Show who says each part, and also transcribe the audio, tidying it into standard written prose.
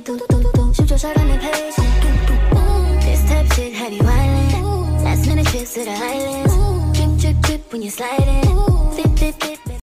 Speaker 1: Shoot your shot on the page. This type shit have you wildin'. Last minute trips to the islands. Drip, drip, drip when you're sliding. Dip, dip, dip.